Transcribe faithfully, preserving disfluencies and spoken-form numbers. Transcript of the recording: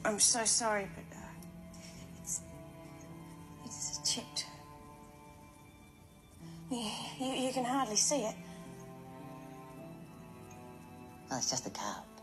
I'm so sorry, but uh, it's it's chipped. You, you, you can hardly see it. Well, it's just a cow.